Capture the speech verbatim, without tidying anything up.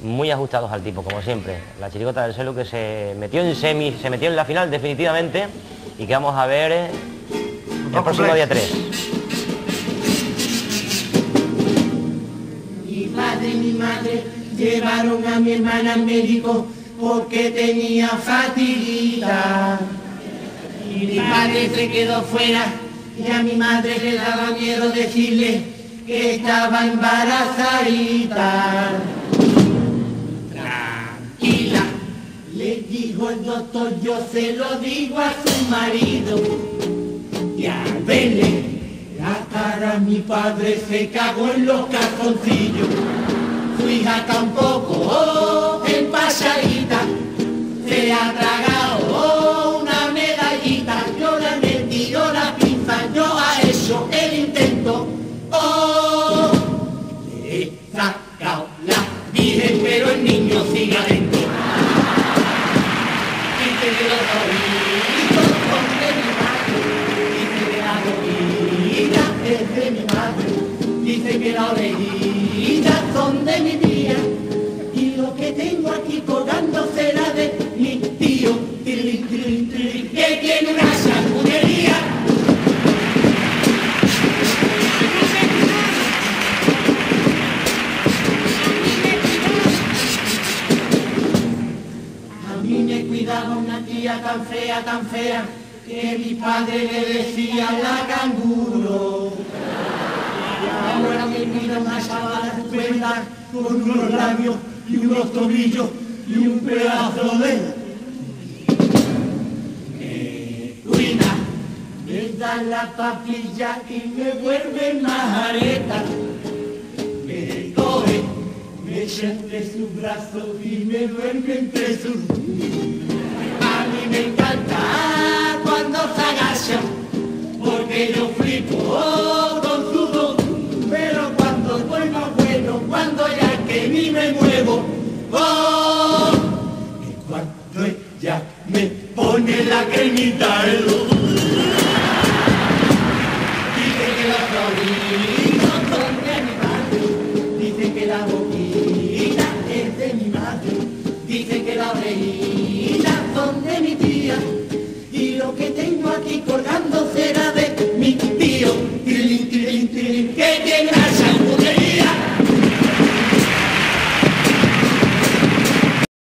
muy ajustados al tipo, como siempre. La chirigota del Celu que se metió en semi, se metió en la final definitivamente y que vamos a ver eh, el próximo día tres. Mi padre y mi madre llevaron a mi hermana al médico porque tenía fatiguita. Y mi padre se quedó fuera y a mi madre le daba miedo decirle que estaba embarazadita. Tranquila, le dijo el doctor, yo se lo digo a su marido. Y al verle la cara a mi padre se cagó en los calzoncillos. Su hija tampoco empachadita, se ha tragado una medallita. Yo la metí, yo la pinza, yo a eso el intento. Oh, le he sacado la virgen, pero el niño sigue adentro. Dice que los oídos son de mi madre, dice que la oída es de mi madre, dice que la orejita son de mi tía, y lo que tengo aquí colgando será de mi tío, tirilín, tirilín, tirilín, que tiene una sangunería. A mí me cuidaba una tía tan fea, tan fea, que mi padre le decía la canguro. Ahora me cuida una chavala estupenda con unos labios y unos tobillos y un pedazo de... Me cuida, me da la papilla y me vuelve majareta. Me coge, me echa entre sus brazos y me duerme entre sus... A mí me encanta cuando se agacha, porque yo flipo con su voz. Pero cuando estoy más bueno, cuando ya que ni me muevo, oh, y cuando ella me pone la cremita en los